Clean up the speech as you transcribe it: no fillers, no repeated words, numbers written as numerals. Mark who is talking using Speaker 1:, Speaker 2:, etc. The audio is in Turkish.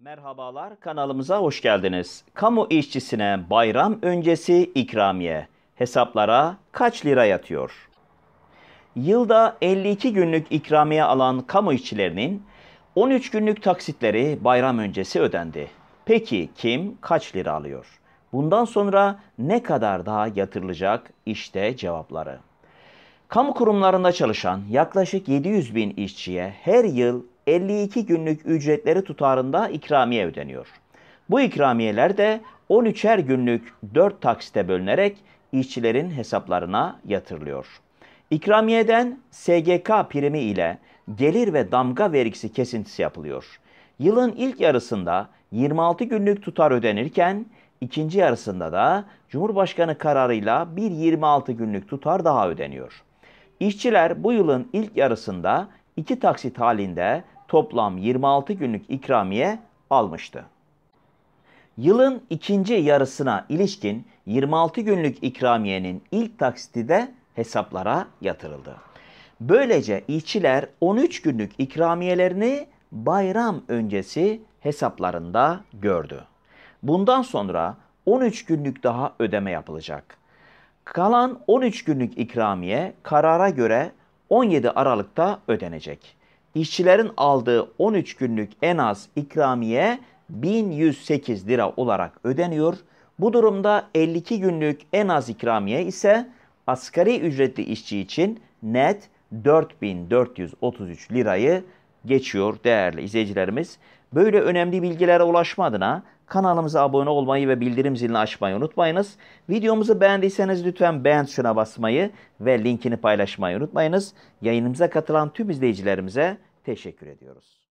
Speaker 1: Merhabalar, kanalımıza hoş geldiniz. Kamu işçisine bayram öncesi ikramiye. Hesaplara kaç lira yatıyor? Yılda 52 günlük ikramiye alan kamu işçilerinin 13 günlük taksitleri bayram öncesi ödendi. Peki kim kaç lira alıyor? Bundan sonra ne kadar daha yatırılacak? İşte cevapları. Kamu kurumlarında çalışan yaklaşık 700 bin işçiye her yıl 52 günlük ücretleri tutarında ikramiye ödeniyor. Bu ikramiyeler de 13'er günlük 4 taksite bölünerek işçilerin hesaplarına yatırılıyor. İkramiyeden SGK primi ile gelir ve damga vergisi kesintisi yapılıyor. Yılın ilk yarısında 26 günlük tutar ödenirken ikinci yarısında da Cumhurbaşkanı kararıyla bir 26 günlük tutar daha ödeniyor. İşçiler bu yılın ilk yarısında 2 taksit halinde toplam 26 günlük ikramiye almıştı. Yılın ikinci yarısına ilişkin 26 günlük ikramiyenin ilk taksiti de hesaplara yatırıldı. Böylece işçiler 13 günlük ikramiyelerini bayram öncesi hesaplarında gördü. Bundan sonra 13 günlük daha ödeme yapılacak. Kalan 13 günlük ikramiye karara göre 17 Aralık'ta ödenecek. İşçilerin aldığı 13 günlük en az ikramiye 1108 lira olarak ödeniyor. Bu durumda 52 günlük en az ikramiye ise asgari ücretli işçi için net 4433 lirayı geçiyor değerli izleyicilerimiz. Böyle önemli bilgilere ulaşma adına kanalımıza abone olmayı ve bildirim zilini açmayı unutmayınız. Videomuzu beğendiyseniz lütfen beğen tuşuna basmayı ve linkini paylaşmayı unutmayınız. Yayınımıza katılan tüm izleyicilerimize teşekkür ediyoruz.